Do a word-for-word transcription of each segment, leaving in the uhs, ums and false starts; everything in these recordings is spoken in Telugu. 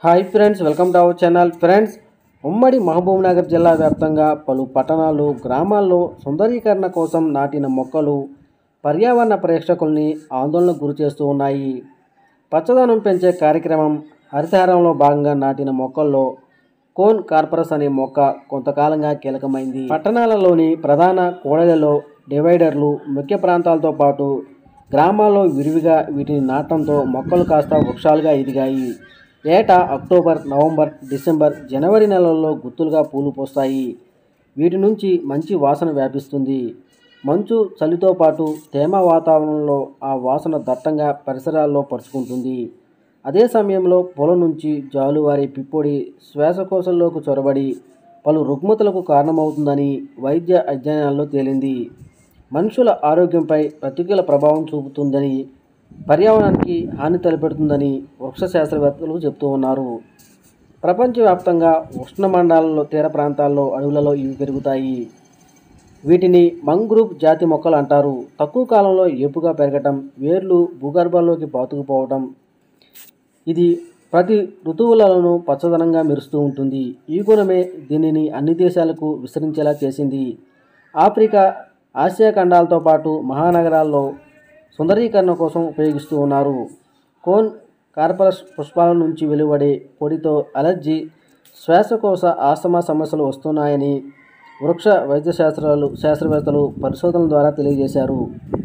Hi friends, welcome to our channel. Friends, ఉమ్మడి మహబూబ్నగర్ జిల్లా వ్యాప్తంగా పలు పట్టణాలు, గ్రామాల్లో సుందరీకరణ కోసం నాటిన మొక్కలు పర్యావరణ ప్రేక్షకుల్ని ఆందోళనకు గురి చేస్తూ ఉన్నాయి. పచ్చదనం పెంచే కార్యక్రమం హరితహారంలో భాగంగా నాటిన మొక్కల్లో కోన్ కార్పరస్ అనే మొక్క కొంతకాలంగా కీలకమైంది. పట్టణాలలోని ప్రధాన కూడళ్లలో, డివైడర్లు, ముఖ్య ప్రాంతాలతో పాటు గ్రామాల్లో విరివిగా వీటిని నాటడంతో మొక్కలు కాస్త వృక్షాలుగా ఎదిగాయి. ఏటా అక్టోబర్, నవంబర్, డిసెంబర్, జనవరి నెలల్లో గుత్తులుగా పూలు పోస్తాయి. వీటి నుంచి మంచి వాసన వ్యాపిస్తుంది. మంచు, చలితో పాటు తేమ వాతావరణంలో ఆ వాసన దట్టంగా పరిసరాల్లో పరుచుకుంటుంది. అదే సమయంలో పొల నుంచి జాలువారే పిప్పొడి శ్వాసకోశంలోకి చొరబడి పలు రుగ్మతలకు కారణమవుతుందని వైద్య అధ్యయనాల్లో తేలింది. మనుషుల ఆరోగ్యంపై ప్రతికూల ప్రభావం చూపుతుందని, పర్యావరణానికి హాని తలపెడుతుందని వృక్ష శాస్త్రవేత్తలు చెబుతూ ఉన్నారు. ప్రపంచవ్యాప్తంగా ఉష్ణమండలాల్లో, తీర ప్రాంతాల్లో, అడవులలో ఇవి పెరుగుతాయి. వీటిని మంగ్రూవ్ జాతి మొక్కలు అంటారు. తక్కువ కాలంలో ఏపుగా పెరగటం, వేర్లు భూగర్భంలోకి పాతుకుపోవటం, ఇది ప్రతి ఋతువులలోనూ పచ్చదనంగా మెరుస్తూ ఉంటుంది. ఈ గుణమే దీనిని అన్ని దేశాలకు విస్తరించేలా చేసింది. ఆఫ్రికా, ఆసియా ఖండాలతో పాటు మహానగరాల్లో సుందరీకరణ కోసం ఉపయోగిస్తూ ఉన్నారు. కోన్ కార్పరస్ పుష్పాల నుంచి వెలువడే పొడితో అలర్జీ, శ్వాసకోశ, ఆస్తమా సమస్యలు వస్తున్నాయని వృక్ష వైద్య శాస్త్రాలు శాస్త్రవేత్తలు పరిశోధనల ద్వారా తెలియజేశారు.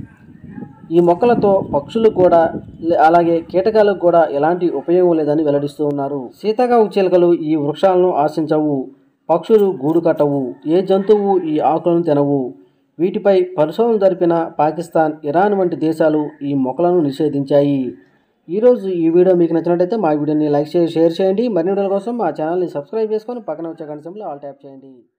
ఈ మొక్కలతో పక్షులు కూడా, అలాగే కీటకాలకు కూడా ఎలాంటి ఉపయోగం లేదని వెల్లడిస్తూ ఉన్నారు. సీతాకోక చిలుకలు ఈ వృక్షాలను ఆశించవు. పక్షులు గూడు కట్టవు. ఏ జంతువు ఈ ఆకులను తినవు. వీటిపై పరిశోధన జరిపిన పాకిస్తాన్, ఇరాన్ వంటి దేశాలు ఈ మొక్కలను నిషేధించాయి. ఈరోజు ఈ వీడియో మీకు నచ్చినట్లయితే మా వీడియోని లైక్ చేసి షేర్ చేయండి. మరిన్ని వీడియోల కోసం మా ఛానల్ని సబ్స్క్రైబ్ చేసుకొని పక్కన వచ్చే గంట సింబల్ ఆల్ ట్యాప్ చేయండి.